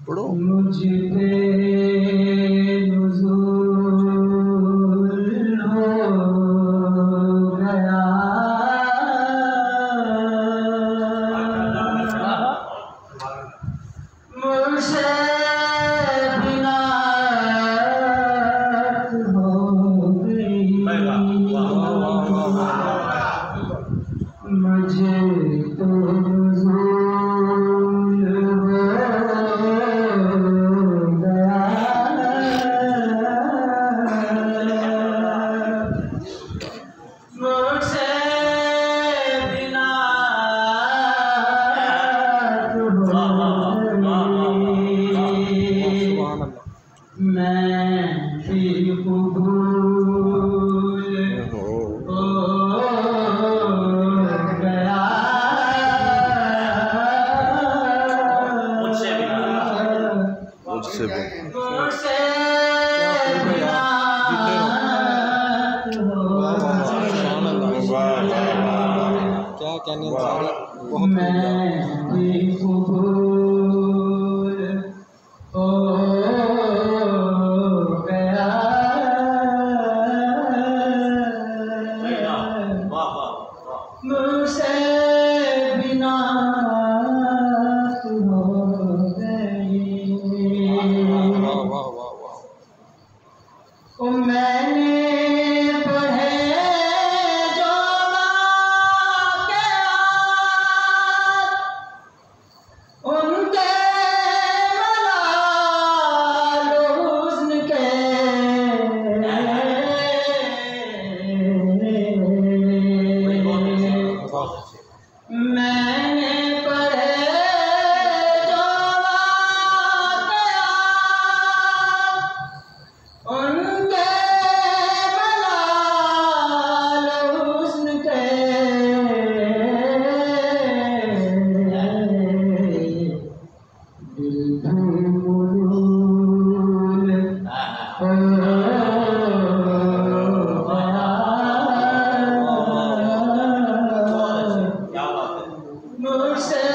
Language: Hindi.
पढ़ो। मुझ पे नुज़ूल हो गया, मुझसे बिनात हो गई, मुझे तो नुज़ूल हो गया, मुझसे बिनात हो गई, मैं फिर कबूल हो गया, मुझसे मुझसे बिनात हो क्या कहने सारे बहुत मैं भी कबूल हो गया, मुझसे बिनात हो गई, ओ मैंने पढ़े जो वाक़यात, उनके मलाल हुस्न के, मैंने पढ़े जो वाक़यात, उनके मलाल हुस्न के, दिल धूल हो गया, मुझसे